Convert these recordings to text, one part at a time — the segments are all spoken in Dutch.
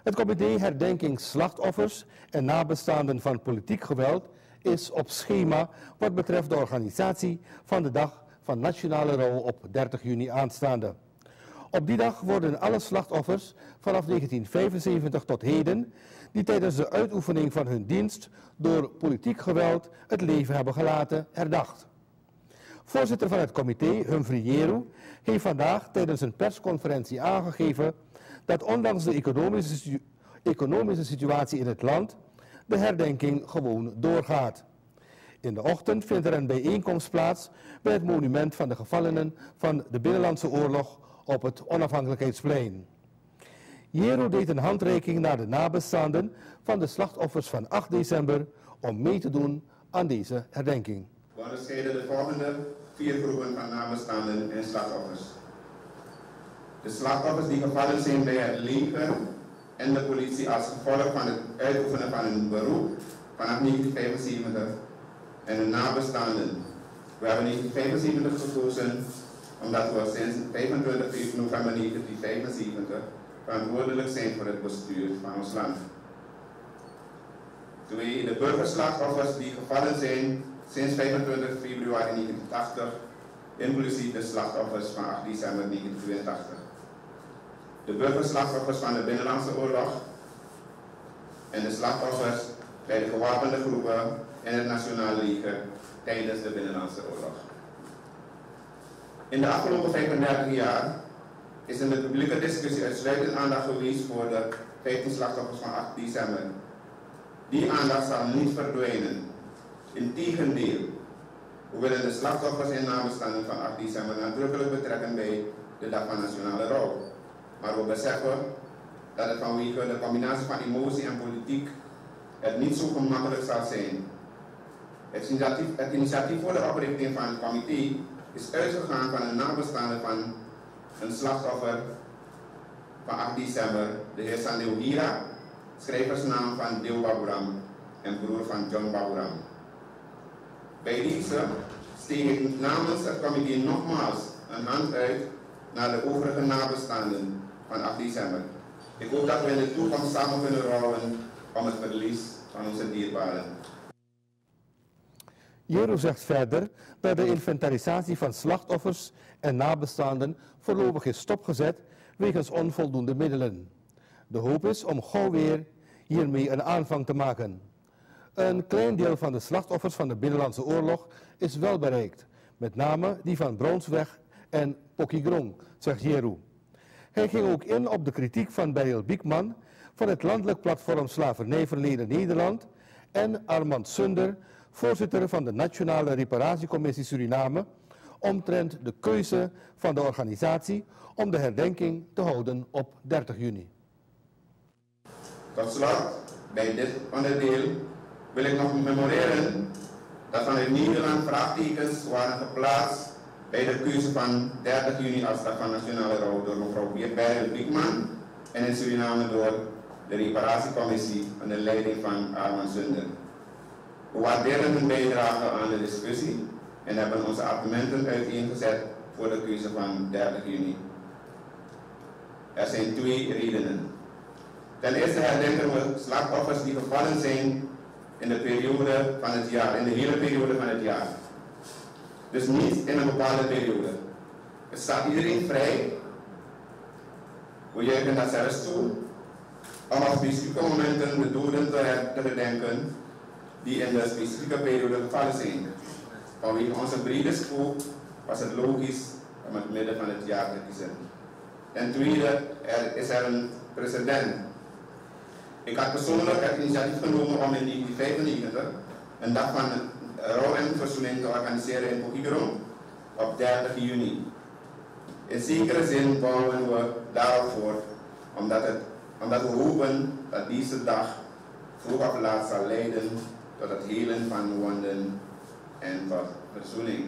Het comité Herdenking Slachtoffers en Nabestaanden van Politiek Geweld is op schema wat betreft de organisatie van de dag van nationale rouw op 30 juni aanstaande. Op die dag worden alle slachtoffers vanaf 1975 tot heden, die tijdens de uitoefening van hun dienst door politiek geweld het leven hebben gelaten, herdacht. Voorzitter van het comité, Humphrey Jeru, heeft vandaag tijdens een persconferentie aangegeven dat ondanks de economische situatie in het land de herdenking gewoon doorgaat. In de ochtend vindt er een bijeenkomst plaats bij het monument van de gevallenen van de Binnenlandse Oorlog op het Onafhankelijkheidsplein. Jeru deed een handreiking naar de nabestaanden van de slachtoffers van 8 december om mee te doen aan deze herdenking. We onderscheiden de volgende 4 groepen van nabestaanden en slachtoffers. De slachtoffers die gevallen zijn bij het leger en de politie als gevolg van het uitoefenen van hun beroep vanaf 1975 en de nabestaanden. We hebben 1975 gekozen omdat we sinds 25 november 1975 verantwoordelijk zijn voor het bestuur van ons land. 2. De burgerslachtoffers die gevallen zijn sinds 25 februari 1980, inclusief de slachtoffers van 8 december 1982. De burgerslachtoffers van de Binnenlandse Oorlog en de slachtoffers bij de gewapende groepen en het Nationale Leger tijdens de Binnenlandse Oorlog. In de afgelopen 35 jaar is in de publieke discussie uitsluitend aandacht geweest voor de 15 slachtoffers van 8 december. Die aandacht zal niet verdwijnen. Integendeel, we willen de slachtoffers en nabestaanden van 8 december nadrukkelijk betrekken bij de dag van nationale rouw. Maar we beseffen dat het vanwege de combinatie van emotie en politiek het niet zo gemakkelijk zal zijn. Het initiatief voor de oprichting van het comité is uitgegaan van een nabestaande van een slachtoffer van 8 december, de heer Sandeo Hira, schrijversnaam van Deo Baburam en broer van John Baburam. Bij deze steek ik namens het comité nogmaals een hand uit naar de overige nabestaanden van 8 december. Ik hoop dat we in de toekomst samen kunnen rouwen om het verlies van onze dierbaren. Jeru zegt verder dat de inventarisatie van slachtoffers en nabestaanden voorlopig is stopgezet wegens onvoldoende middelen. De hoop is om gauw weer hiermee een aanvang te maken. Een klein deel van de slachtoffers van de Binnenlandse Oorlog is wel bereikt, met name die van Brownsweg en Pokigrong, zegt Jeru. Hij ging ook in op de kritiek van Beryl Biekman van het landelijk platform Slavernijverleden Nederland en Armand Sunder, voorzitter van de Nationale Reparatiecommissie Suriname, omtrent de keuze van de organisatie om de herdenking te houden op 30 juni. Tot slot, bij dit onderdeel wil ik nog memoreren dat vanuit Nederland vraagtekens waren geplaatst bij de keuze van 30 juni als dag van nationale rouw door mevrouw Beryl Biekman en in Suriname door de Reparatiecommissie onder leiding van Armand Sunder. We waarderen hun bijdrage aan de discussie en hebben onze argumenten uiteengezet voor de keuze van 30 juni. Er zijn 2 redenen. Ten eerste herdenken we slachtoffers die gevallen zijn in de periode van het jaar, in de hele periode van het jaar. Dus niet in een bepaalde periode. Het staat iedereen vrij. We juichen dat zelfs toe om op specifieke momenten de doden te gedenken die in de specifieke periode gevallen zijn. Vanwege onze brede scope was het logisch om het midden van het jaar te kiezen. Ten tweede is er een precedent. Ik had persoonlijk het initiatief genomen om in 1995 een dag van rouw en verzoening te organiseren in Pokigrong op 30 juni. In zekere zin bouwen we daarop voort, omdat we hopen dat deze dag vroeg of laat zal leiden tot het helen van wonden en tot verzoening.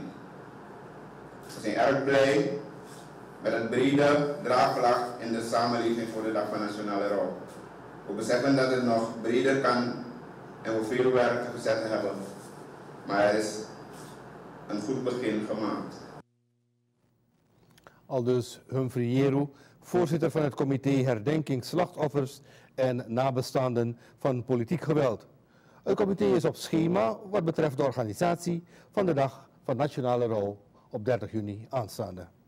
We zijn erg blij met het brede draagvlak in de samenleving voor de dag van nationale rouw. We beseffen dat het nog breder kan en we veel werk te verzetten hebben, maar er is een goed begin gemaakt. Aldus Humphrey Jeru, voorzitter van het comité Herdenking Slachtoffers en nabestaanden van politiek geweld. Het comité is op schema wat betreft de organisatie van de dag van nationale rouw op 30 juni aanstaande.